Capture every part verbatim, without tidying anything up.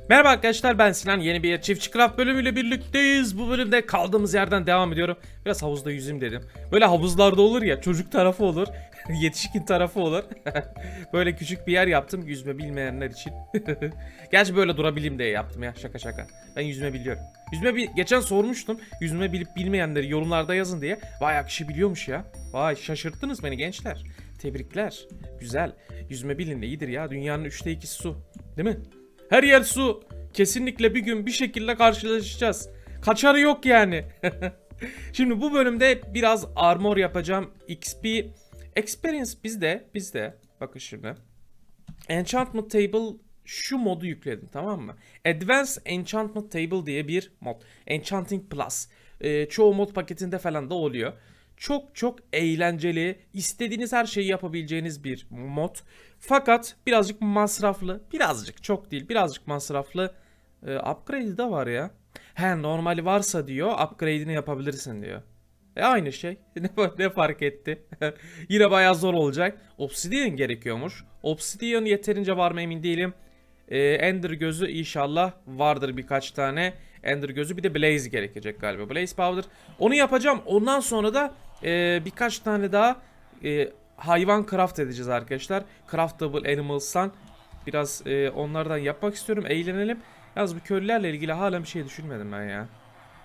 Merhaba arkadaşlar, ben Sinan. Yeni bir Çiftçi Craft bölümüyle birlikteyiz. Bu bölümde kaldığımız yerden devam ediyorum. Biraz havuzda yüzeyim dedim. Böyle havuzlarda olur ya, çocuk tarafı olur, yetişkin tarafı olur. Böyle küçük bir yer yaptım yüzme bilmeyenler için. Gerçi böyle durabileyim diye yaptım ya, şaka şaka. Ben yüzme biliyorum. Yüzme bir geçen sormuştum. Yüzme bilip bilmeyenleri yorumlarda yazın diye. Vay, kişi biliyormuş ya. Vay, şaşırttınız beni gençler. Tebrikler. Güzel. Yüzme bilin de iyidir ya. Dünyanın üçte ikisi su. Değil mi? Her yer su. Kesinlikle bir gün bir şekilde karşılaşacağız. Kaçarı yok yani. Şimdi bu bölümde biraz armor yapacağım. X P Experience bizde. Bizde. Bakın şimdi. Enchantment Table şu modu yükledim, tamam mı? Advanced Enchantment Table diye bir mod. Enchanting Plus. Ee, çoğu mod paketinde falan da oluyor. Çok çok eğlenceli, istediğiniz her şeyi yapabileceğiniz bir mod. Fakat birazcık masraflı. Birazcık, çok değil, birazcık masraflı. Ee, upgrade de var ya. He, normali varsa diyor, upgrade'ini yapabilirsin diyor. E aynı şey. Ne, ne fark etti? Yine bayağı zor olacak. Obsidian gerekiyormuş. Obsidian yeterince var mı emin değilim. Ee, Ender gözü inşallah vardır birkaç tane. Ender gözü, bir de Blaze gerekecek galiba. Blaze Powder. Onu yapacağım. Ondan sonra da e, birkaç tane daha e, hayvan craft edeceğiz arkadaşlar. Craftable Animals'tan biraz e, onlardan yapmak istiyorum. Eğlenelim. Yalnız bu köylülerle ilgili hala bir şey düşünmedim ben ya.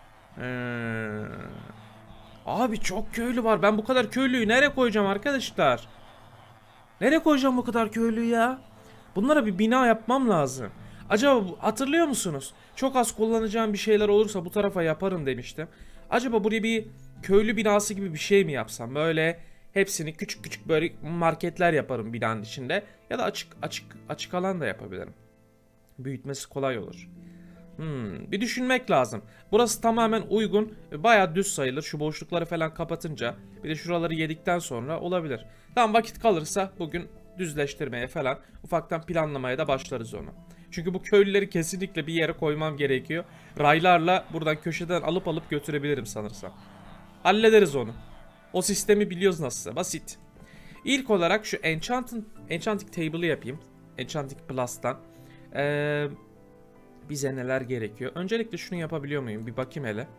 Ee, abi çok köylü var. Ben bu kadar köylüyü nereye koyacağım arkadaşlar? Nereye koyacağım bu kadar köylüyü ya? Bunlara bir bina yapmam lazım. Acaba hatırlıyor musunuz? Çok az kullanacağım bir şeyler olursa bu tarafa yaparım demiştim. Acaba buraya bir köylü binası gibi bir şey mi yapsam? Böyle hepsini küçük küçük böyle marketler yaparım binanın içinde. Ya da açık açık açık alan da yapabilirim. Büyütmesi kolay olur. Hmm, bir düşünmek lazım. Burası tamamen uygun. Bayağı düz sayılır. Şu boşlukları falan kapatınca. Bir de şuraları yedikten sonra olabilir. Tamam, vakit kalırsa bugün düzleştirmeye falan, ufaktan planlamaya da başlarız onu. Çünkü bu köylüleri kesinlikle bir yere koymam gerekiyor. Raylarla buradan köşeden alıp alıp götürebilirim sanırsam. Hallederiz onu. O sistemi biliyoruz nasılsa. Basit. İlk olarak şu Enchanting, Enchanting Table'ı yapayım. Enchanting Plus'tan. Eee... Bize neler gerekiyor? Öncelikle şunu yapabiliyor muyum? Bir bakayım hele.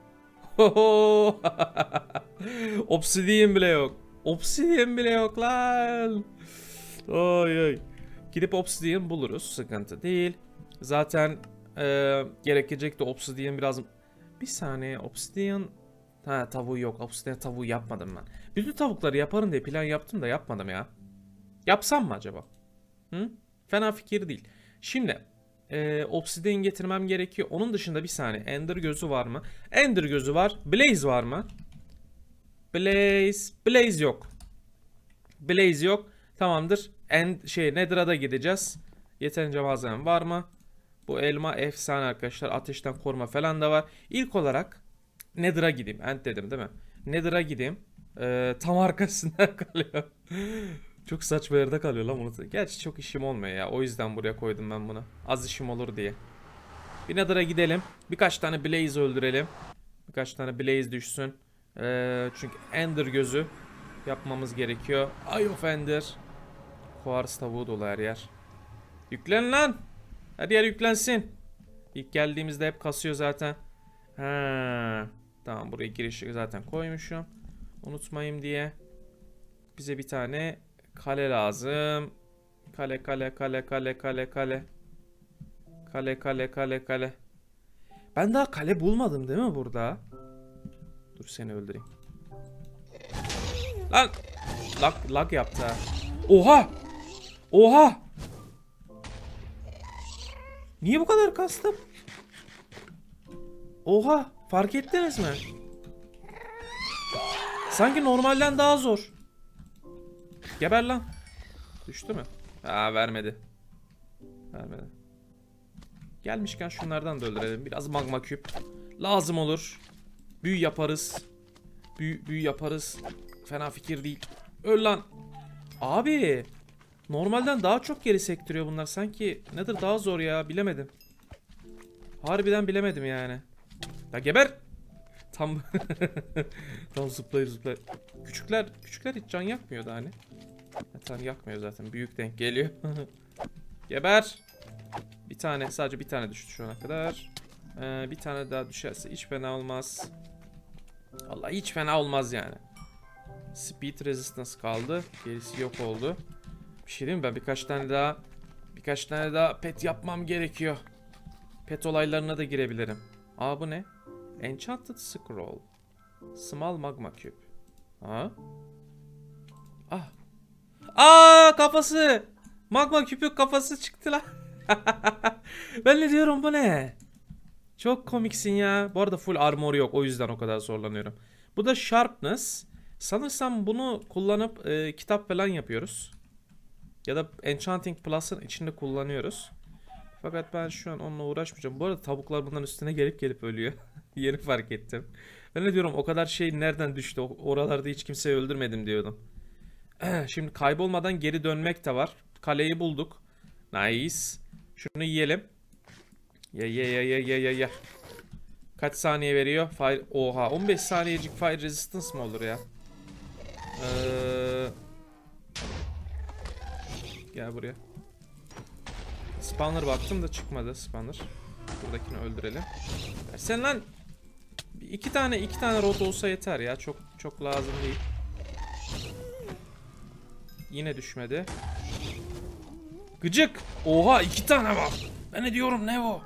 Obsidian bile yok. Obsidian bile yok lan. Oy oy. Gidip obsidian buluruz. Sıkıntı değil. Zaten e, gerekecek de obsidian biraz... Bir saniye, obsidian... Ha, tavuğu yok. Obsidian tavuğu yapmadım ben. Bütün tavukları yaparım diye plan yaptım da yapmadım ya. Yapsam mı acaba? Hı? Fena fikir değil. Şimdi... Ee, obsidian getirmem gerekiyor. Onun dışında bir saniye. Ender gözü var mı? Ender gözü var. Blaze var mı? Blaze. Blaze yok. Blaze yok. Tamamdır. End şey Nether'a da gideceğiz. Yeterince malzemem var mı? Bu elma efsane arkadaşlar. Ateşten koruma falan da var. İlk olarak Nether'a gideyim. End dedim değil mi? Nether'a gideyim. Ee, tam arkasında kalıyor. Çok saçma yerde kalıyor lan bunu. Gerçi çok işim olmuyor ya. O yüzden buraya koydum ben bunu. Az işim olur diye. Bir Nether'a gidelim. Birkaç tane Blaze öldürelim. Birkaç tane Blaze düşsün. Ee, çünkü Ender gözü yapmamız gerekiyor. Eye of Ender. Quartz tavuğu dolu her yer. Yüklen lan. Her yer yüklensin. İlk geldiğimizde hep kasıyor zaten. Ha. Tamam, buraya girişi zaten koymuşum. Unutmayayım diye. Bize bir tane kale lazım. Kale kale kale kale kale kale. Kale kale kale kale. Ben daha kale bulmadım değil mi burada? Dur seni öldüreyim. Lan. Lag, lag yaptı ha. Oha. Oha. Niye bu kadar kastım? Oha. Fark ettiniz mi? Sanki normalden daha zor. Geber lan. Düştü mü? Aa, vermedi. Vermedi. Gelmişken şunlardan da öldürelim. Biraz magma küp. Lazım olur. Büyü yaparız. Büyü, büyü yaparız. Fena fikir değil. Öl lan. Abi. Normalden daha çok geri sektiriyor bunlar. Sanki nedir daha zor ya, bilemedim. Harbiden bilemedim yani. Ya geber. Tam tam zıplayır zıplayır. Küçükler küçükler hiç can yakmıyordu hani. Ha, tamam, yakmıyor zaten. Büyük denk geliyor. Geber. Bir tane, sadece bir tane düştü şu ana kadar. Ee, bir tane daha düşerse hiç fena olmaz. Vallahi hiç fena olmaz yani. Speed resistance kaldı. Gerisi yok oldu. Bir şey diyeyim mi? Ben birkaç tane daha birkaç tane daha pet yapmam gerekiyor. Pet olaylarına da girebilirim. Aa, bu ne? Enchanted Scroll. Small Magma Cube. Ha? Ah. Aa, kafası. Magma Cube'ün kafası çıktı lan. Ben ne diyorum, bu ne? Çok komiksin ya. Bu arada full armor yok, o yüzden o kadar zorlanıyorum. Bu da Sharpness. Sanırsam bunu kullanıp e, kitap falan yapıyoruz. Ya da Enchanting Plus'ın içinde kullanıyoruz. Fakat ben şu an onunla uğraşmayacağım. Bu arada tavuklar bunların üstüne gelip gelip ölüyor. Yeni fark ettim. Ben ne diyorum, o kadar şey nereden düştü? Oralarda hiç kimseyi öldürmedim diyordum. Şimdi kaybolmadan geri dönmek de var. Kaleyi bulduk. Nice. Şunu yiyelim. Ye ye ye ye ye ye ye. Kaç saniye veriyor? Fire... Oha, on beş saniyecik fire resistance mı olur ya? Ee... Gel buraya. Spawner baktım da çıkmadı spawner. Buradakini öldürelim. Sen lan iki tane iki tane rot olsa yeter ya. Çok çok lazım değil. Yine düşmedi. Gıcık. Oha, iki tane var. Ben ne diyorum, ne o?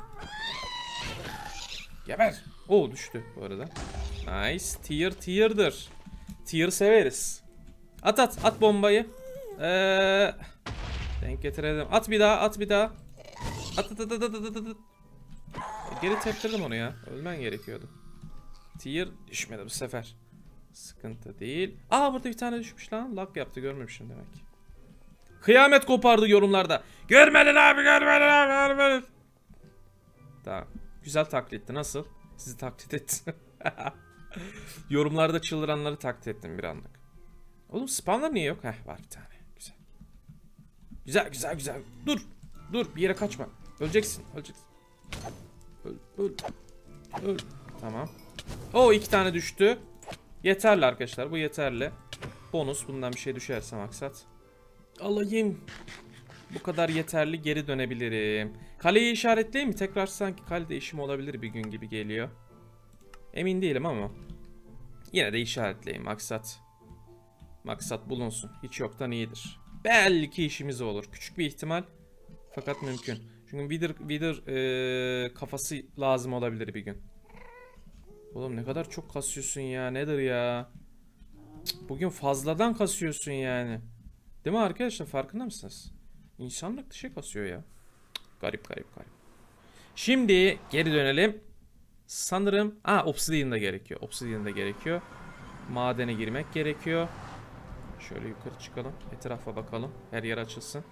Geber. Oo, düştü bu arada. Nice. Tier tier'dır. Tier severiz. At at at bombayı. Eee denk getirelim. At bir daha, at bir daha. At at at at at at at. Geri teptirdim onu ya. Ölmen gerekiyordu. Tier düşmedi bu sefer. Sıkıntı değil. Aa, burada bir tane düşmüş lan. Lag yaptı, görmemişim demek. Kıyamet kopardı yorumlarda. Görmedin abi, görmedin abi, görmedin. Tamam. Güzel taklitti. Nasıl? Sizi taklit ettim. Yorumlarda çıldıranları taklit ettim bir anlık. Oğlum spawnlar niye yok? Heh, var bir tane. Güzel. Güzel güzel güzel. Dur. Dur, bir yere kaçma. Öleceksin. Öleceksin. Öl. Öl. Öl. Tamam. O iki tane düştü. Yeterli arkadaşlar. Bu yeterli. Bonus. Bundan bir şey düşerse maksat. Alayım. Bu kadar yeterli, geri dönebilirim. Kaleyi işaretleyeyim mi? Tekrar sanki kale değişimi olabilir bir gün gibi geliyor. Emin değilim ama. Yine de işaretleyeyim. Maksat. Maksat bulunsun. Hiç yoktan iyidir. Belki işimiz olur. Küçük bir ihtimal. Fakat mümkün. Çünkü Wither, Wither ee, kafası lazım olabilir bir gün. Oğlum ne kadar çok kasıyorsun ya. Nedir ya? Cık, bugün fazladan kasıyorsun yani. Değil mi arkadaşlar? Farkında mısınız? İnsanlık dışı kasıyor ya. Garip garip garip. Şimdi geri dönelim. Sanırım... Aa, Obsidian da gerekiyor. Obsidian da gerekiyor. Madene girmek gerekiyor. Şöyle yukarı çıkalım. Etrafa bakalım. Her yer açılsın.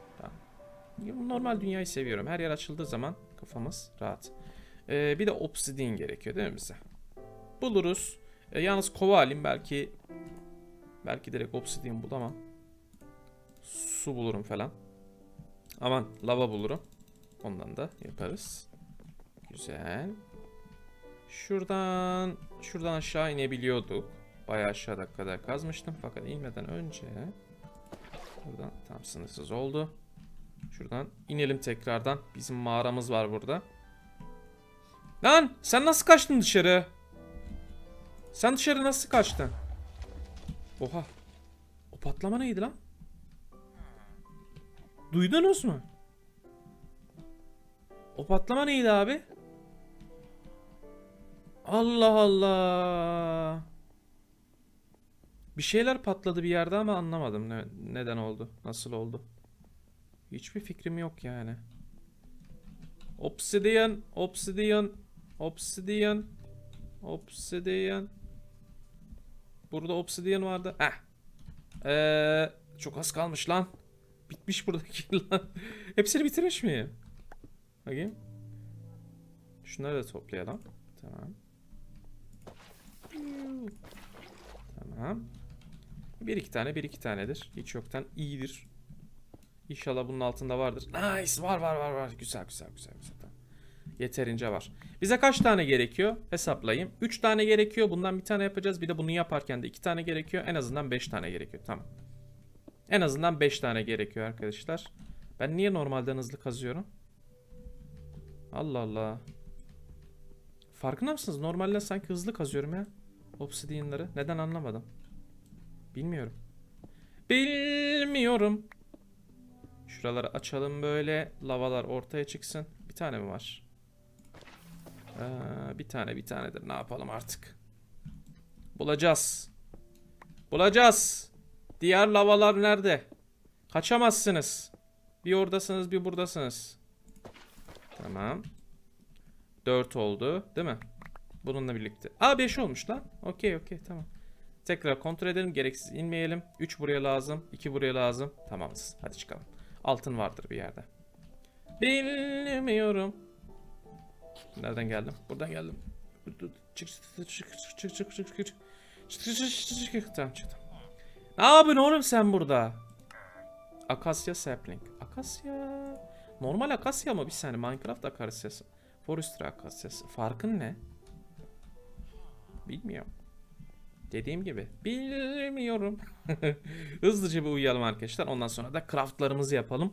Tamam. Normal dünyayı seviyorum. Her yer açıldığı zaman kafamız rahat. Ee, bir de Obsidian gerekiyor değil mi bize? Buluruz. Ee, yalnız kova alayım. Belki... Belki direkt Obsidian bulamam. Su bulurum falan. Aman, lava bulurum. Ondan da yaparız. Güzel. Şuradan şuradan aşağı inebiliyorduk. Bayağı aşağıda kadar kazmıştım. Fakat inmeden önce buradan tam sınırsız oldu. Şuradan inelim tekrardan. Bizim mağaramız var burada. Lan sen nasıl kaçtın dışarı? Sen dışarı nasıl kaçtın? Oha. O patlama neydi lan? Duydunuz mu? O patlama neydi abi? Allah Allah. Bir şeyler patladı bir yerde ama anlamadım ne, neden oldu, nasıl oldu. Hiçbir fikrim yok yani. Obsidian, Obsidian, Obsidian, Obsidian. Burada Obsidian vardı. Heh. Ee, çok az kalmış lan. Bitmiş buradaki lan. Hepsini bitirmiş miyim? Bakayım. Şunları da toplayalım. Tamam. Tamam. Bir iki tane, bir iki tanedir. Hiç yoktan iyidir. İnşallah bunun altında vardır. Nice, var var var var. Güzel güzel güzel güzel. Tamam. Yeterince var. Bize kaç tane gerekiyor? Hesaplayayım. üç tane gerekiyor. Bundan bir tane yapacağız. Bir de bunu yaparken de iki tane gerekiyor. En azından beş tane gerekiyor. Tamam. En azından beş tane gerekiyor arkadaşlar. Ben niye normalden hızlı kazıyorum? Allah Allah. Farkında mısınız? Normalde sanki hızlı kazıyorum ya. Obsidianları. Neden anlamadım. Bilmiyorum. Bilmiyorum. Şuraları açalım böyle. Lavalar ortaya çıksın. Bir tane mi var? Ee, bir tane bir tanedir. Ne yapalım artık? Bulacağız. Bulacağız. Diğer lavalar nerede? Kaçamazsınız. Bir oradasınız, bir buradasınız. Tamam. dört oldu, değil mi? Bununla birlikte. Aa beş olmuş lan. Okey, okey, tamam. Tekrar kontrol edelim. Gereksiz inmeyelim. üç buraya lazım. iki buraya lazım. Tamamız. Hadi çıkalım. Altın vardır bir yerde. Bilmiyorum. Nereden geldim? Buradan geldim. Çık çık çık çık çık çık çık çık. Tamam çıktım. Ne yapıyorsun oğlum sen burada? Akasya sapling. Akasya. Normal akasya mı? Bir saniye. Minecraft akasyası. Forestry akasyası. Farkın ne? Bilmiyorum. Dediğim gibi. Bilmiyorum. Hızlıca bir uyuyalım arkadaşlar. Ondan sonra da craftlarımızı yapalım.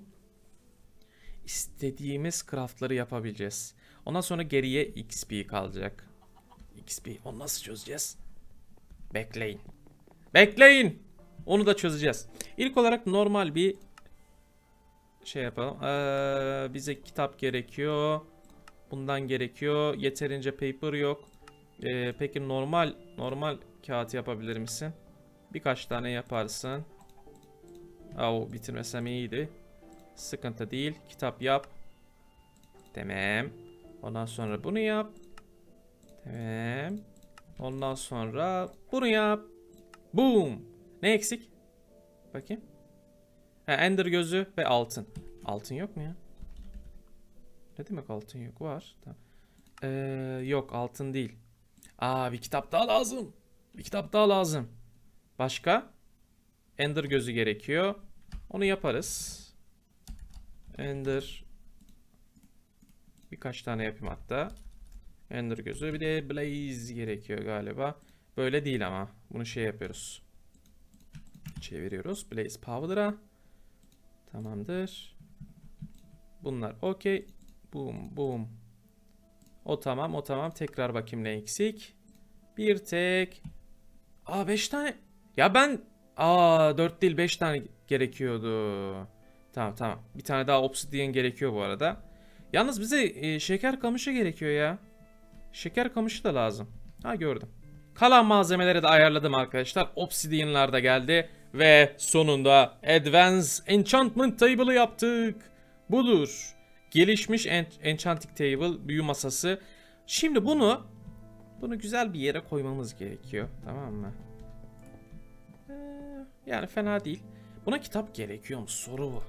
İstediğimiz craftları yapabileceğiz. Ondan sonra geriye X P kalacak. X P. Onu nasıl çözeceğiz? Bekleyin. Bekleyin. Onu da çözeceğiz. İlk olarak normal bir şey yapalım. Ee, bize kitap gerekiyor. Bundan gerekiyor. Yeterince paper yok. Ee, peki normal normal kağıt yapabilir misin? Birkaç tane yaparsın. Aa, bitirmesem iyiydi. Sıkıntı değil. Kitap yap. Tamam. Ondan sonra bunu yap. Tamam. Ondan sonra bunu yap. Boom. Ne eksik? Bakayım. Ha, Ender gözü ve altın. Altın yok mu ya? Ne demek altın yok? Var. Tamam. Ee, yok altın değil. Aa, bir kitap daha lazım. Bir kitap daha lazım. Başka? Ender gözü gerekiyor. Onu yaparız. Ender. Birkaç tane yapayım hatta. Ender gözü. Bir de Blaze gerekiyor galiba. Böyle değil ama. Bunu şey yapıyoruz. Çeviriyoruz. Blaze Powder'a. Tamamdır. Bunlar okey. Boom boom. O tamam, o tamam. Tekrar bakayım ne eksik. Bir tek. Aa beş tane. Ya ben aa dört değil beş tane gerekiyordu. Tamam tamam. Bir tane daha obsidian gerekiyor bu arada. Yalnız bize e, şeker kamışı gerekiyor ya. Şeker kamışı da lazım. Ha gördüm. Kalan malzemeleri de ayarladım arkadaşlar. Obsidian'lar da geldi. Ve sonunda Advanced Enchantment Table'ı yaptık. Budur. Gelişmiş Enchanting Table, büyü masası. Şimdi bunu bunu güzel bir yere koymamız gerekiyor. Tamam mı? Ee, yani fena değil. Buna kitap gerekiyor mu? Soru bu.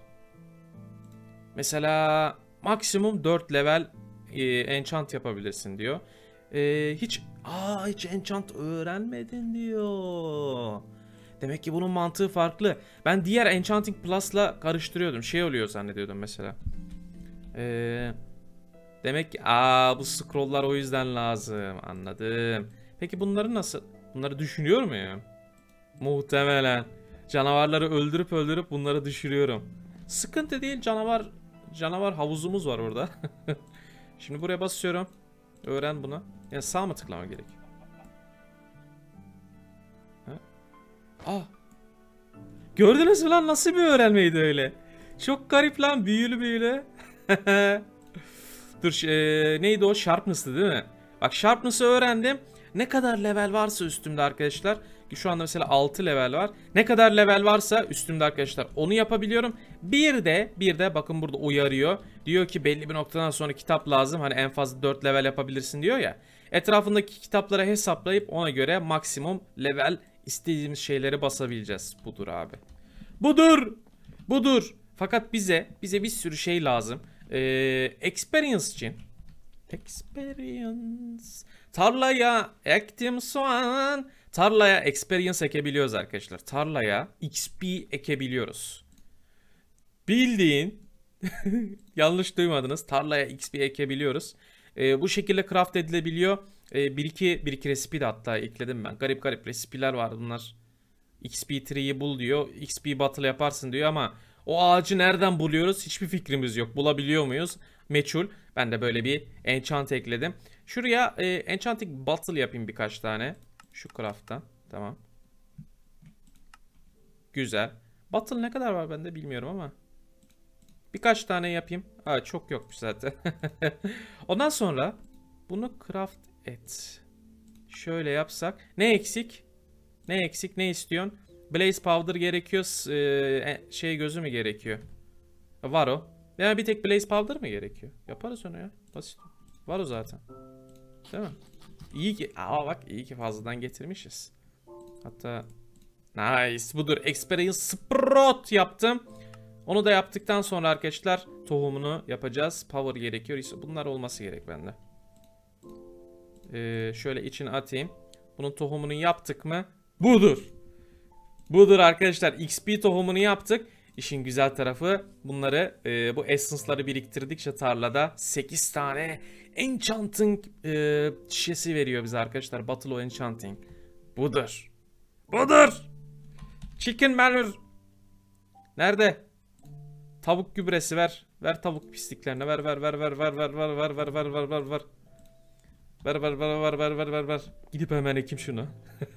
Mesela maksimum dört level e, enchant yapabilirsin diyor. E, hiç aa hiç enchant öğrenmedin diyor. Demek ki bunun mantığı farklı. Ben diğer Enchanting Plus'la karıştırıyordum. Şey oluyor zannediyordum mesela. Ee, demek ki aa bu scrolllar o yüzden lazım. Anladım. Peki bunları nasıl? Bunları düşünüyor muyum? Muhtemelen. Canavarları öldürüp öldürüp bunları düşürüyorum. Sıkıntı değil, canavar canavar havuzumuz var orada. Şimdi buraya basıyorum. Öğren bunu. Yani sağ mı tıklama gerek? Ha? Ah. Gördünüz mü lan, nasıl bir öğrenmeydi öyle? Çok garip lan, büyülü büyülü. Dur e, neydi o? Sharpness'tı değil mi? Bak Sharpness'ı öğrendim. Ne kadar level varsa üstümde arkadaşlar. Şu anda mesela altı level var. Ne kadar level varsa üstümde arkadaşlar onu yapabiliyorum. Bir de bir de bakın burada uyarıyor. Diyor ki belli bir noktadan sonra kitap lazım. Hani en fazla dört level yapabilirsin diyor ya. Etrafındaki kitapları hesaplayıp ona göre maksimum level istediğimiz şeyleri basabileceğiz. Budur abi. Budur. Budur. Fakat bize bize bir sürü şey lazım. Ee, experience için. Experience. Tarlaya ektim soğan. Tarlaya experience ekebiliyoruz arkadaşlar. Tarlaya X P ekebiliyoruz. Bildiğin yanlış duymadınız. Tarlaya X P ekebiliyoruz. Ee, bu şekilde craft edilebiliyor. Ee, bir iki bir iki resipi de hatta ekledim ben. Garip garip resipiler var bunlar. X P tree'yi bul diyor. X P battle yaparsın diyor ama o ağacı nereden buluyoruz? Hiçbir fikrimiz yok. Bulabiliyor muyuz? meçhul. Ben de böyle bir enchant ekledim. Şuraya e, enchanting bottle yapayım birkaç tane. Şu craft'tan. Tamam. Güzel. Bottle ne kadar var bende bilmiyorum ama. Birkaç tane yapayım. Aa, çok yokmuş zaten. Ondan sonra bunu craft et. Şöyle yapsak. Ne eksik? Ne eksik? Ne istiyorsun? Blaze powder gerekiyor. Ee, şey gözü mü gerekiyor? Var o. Yani bir tek blaze powder mı gerekiyor? Yaparız onu ya. Basit. Var o zaten. Değil mi? İyi ki. Aa bak iyi ki fazladan getirmişiz. Hatta nice. Budur. Experience sprout yaptım. Onu da yaptıktan sonra arkadaşlar tohumunu yapacağız. Power gerekiyor. Bunlar olması gerek bende. Ee, şöyle içine atayım. Bunun tohumunu yaptık mı? Budur. Budur arkadaşlar. X P tohumunu yaptık. İşin güzel tarafı bunları e, bu essence'ları biriktirdikçe tarlada sekiz tane enchanting e, şişesi veriyor bize arkadaşlar. Battle of Enchanting. Budur. Budur. Chicken manure. Nerede? Tavuk gübresi ver. Ver tavuk pisliklerine. Ver ver ver ver ver ver ver ver ver ver ver ver ver. Ver ver ver ver ver ver ver ver. Gidip hemen ekeyim şunu.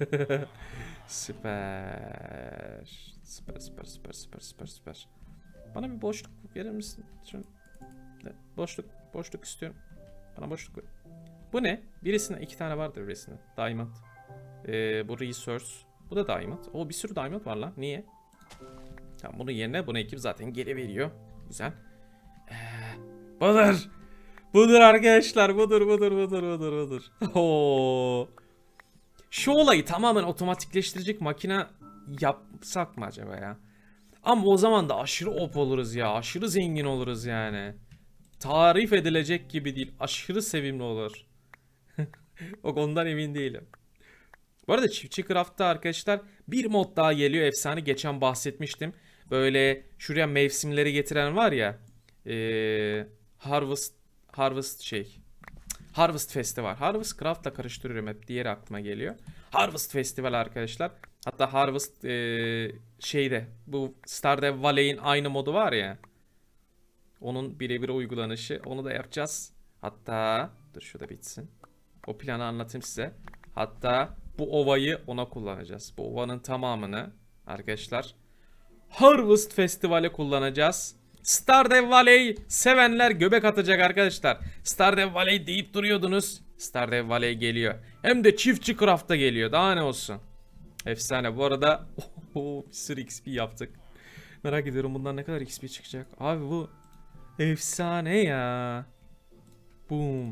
Süper. Süper süper süper süper süper süper. Bana bir boşluk verir misin? Şunu. Boşluk boşluk istiyorum. Bana boşluk ver. Bu ne? Birisinde iki tane vardır birisinde. Diamond. Ee, bu resource. Bu da diamond. O bir sürü diamond var lan. Niye? Tamam bunun yerine bunu ekip zaten geri veriyor. Güzel. Ee, budur. Budur arkadaşlar. Budur budur budur budur budur. Oo. Şu olayı tamamen otomatikleştirecek makine yapsak mı acaba ya? Ama o zaman da aşırı op oluruz ya. Aşırı zengin oluruz yani. Tarif edilecek gibi değil. Aşırı sevimli olur. O konudan emin değilim. Bu arada çiftçi craft'ta arkadaşlar bir mod daha geliyor. Efsane. Geçen bahsetmiştim. Böyle şuraya mevsimleri getiren var ya. Ee, Harvest Harvest şey. Harvest Festival. Harvest Craft'la karıştırıyorum hep. Diğeri aklıma geliyor. Harvest Festival arkadaşlar. Hatta Harvest ee, şeyde bu Stardew Valley'in aynı modu var ya. Onun birebir uygulanışı. Onu da yapacağız. Hatta dur şurada bitsin. O planı anlatayım size. Hatta bu ovayı ona kullanacağız. Bu ovanın tamamını arkadaşlar Harvest Festival'e kullanacağız. Stardew Valley sevenler göbek atacak arkadaşlar. Stardew Valley deyip duruyordunuz. Stardew Valley geliyor. Hem de çiftçi craft'ta geliyor. Daha ne olsun. Efsane. Bu arada oh, bir sürü X P yaptık. Merak ediyorum bundan ne kadar X P çıkacak. Abi bu efsane ya. Boom.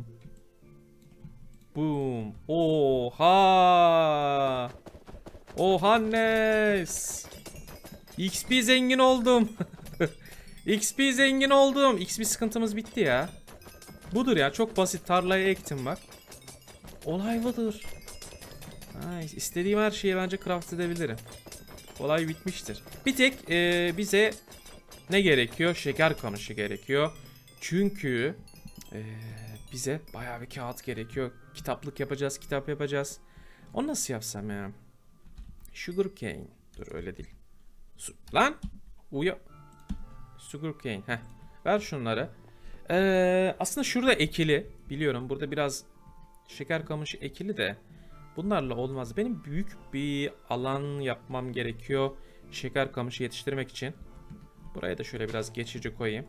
Boom. Oha. Ohannes. X P zengin oldum. X P zengin oldum. X P sıkıntımız bitti ya. Budur ya. Çok basit. Tarlaya ektim bak. Olay budur. Nice. İstediğim her şeyi bence craft edebilirim. Olay bitmiştir. Bir tek e, bize ne gerekiyor? Şeker kamışı gerekiyor. Çünkü e, bize bayağı bir kağıt gerekiyor. Kitaplık yapacağız. Kitap yapacağız. Onu nasıl yapsam ya? Sugar cane. Dur öyle değil. Su Lan. Uya. Sugar cane. Heh. Ver şunları. Ee, aslında şurada ekili. Biliyorum burada biraz şeker kamışı ekili de. Bunlarla olmaz. Benim büyük bir alan yapmam gerekiyor. Şeker kamışı yetiştirmek için. Buraya da şöyle biraz geçici koyayım.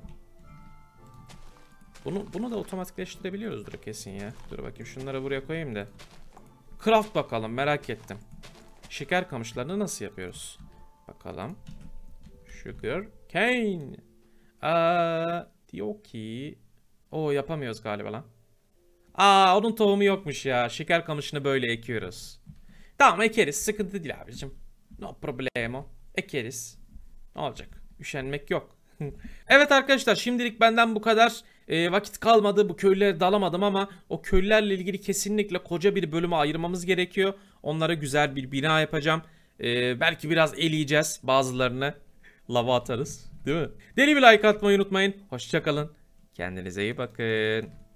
Bunu, bunu da otomatikleştirebiliyoruzdur kesin ya. Dur bakayım şunları buraya koyayım da. Craft bakalım merak ettim. Şeker kamışlarını nasıl yapıyoruz? Bakalım. Sugar cane. Aa, diyor ki. O yapamıyoruz galiba lan. Aa onun tohumu yokmuş ya. Şeker kamışını böyle ekiyoruz. Tamam ekeriz. Sıkıntı değil abicim. No problemo. Ekeriz. Ne olacak? Üşenmek yok. Evet arkadaşlar şimdilik benden bu kadar. E, vakit kalmadı. Bu köylülere dalamadım ama o köylülerle ilgili kesinlikle koca bir bölümü ayırmamız gerekiyor. Onlara güzel bir bina yapacağım. E, belki biraz eleyeceğiz bazılarını. Lava atarız. Değil mi? Deli bir like atmayı unutmayın. Hoşça kalın. Kendinize iyi bakın.